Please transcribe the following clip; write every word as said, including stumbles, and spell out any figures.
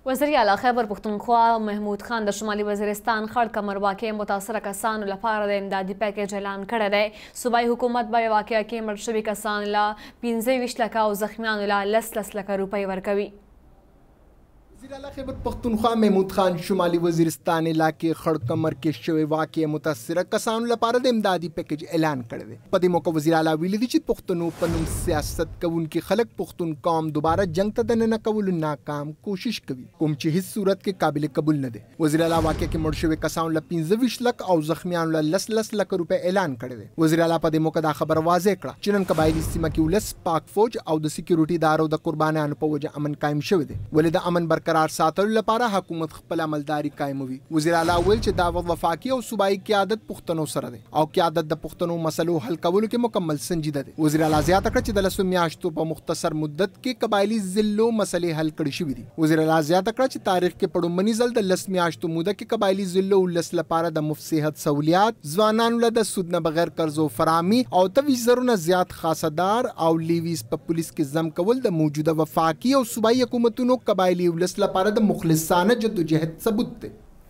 وزیر اعلی خیبر پختونخوا محمود خان د شمالي وزیرستان خړ کمر واقع متاثره کسانو لپاره د امدادي پیکیج اعلان کړی دی. صوبایي حکومت به واقعه کې مړ شوي کسانو له پنځه ویشت لکه او زخمیانو له لس لس لکه روپۍ ورکوي. وزیر اعلی خیبر پختونخوا محمود خان شمالي وزیرستان علاقې خړ کمر کې شوی واقع متاثره کسانو لپاره د امدادي پیکیج اعلان کړی دی. په دې موقع وزیر اعلی ویلي دي چې پښتنو په نوم سیاست کوونکي خلک پښتون قوم دوباره جنگ ته دننه کولو ناکام کوشش کوي، کوم چې هیڅ صورت کې قابل قبول نه دی. وزیر اعلی واقع کې مړ شوي کسانو له پنځه ویشت لک او زخمیانو له لس لس لک روپۍ اعلان کړی دی. وزیر اعلی په دې موقع دا خبره واضح کړه چې نن قبایلي سیمه کې ولس پاک فوج او د سکیورټي ادارو د قربانیانو په وجه امن قایم شوی دی، ولې د امن برقرار ساتلو لپاره حکومت خپل عملداري قائموي. وزیر اعلی ویل چې دا وفاقي او صوبایي قیادت پښتنو سره دی او قیادت د پښتنو مسلو حل کولو کې مکمل سنجیده دی. وزیر اعلی زیاته کړه چې د لسو میاشتو په مختصر مدت کې قبایلي ضلعو مسلې حل کړې شوې دي. وزیر اعلی زیاته کړه چې تاریخ کې په لومړني ځل د لس میاشتو موده کې قبایلي ضلعو ولس لپاره د مفت صحت سہولیات، ځوانانو له د سود نه بغیر قرضو فراهمي او اووه زره زیات خاصدار او لیویز په پولیس کې ضم کول د موجوده وفاقي او صوبایي حکومتونو قبایلي ولس لپاره د مخلصانه جدوجہد ثبوت دی.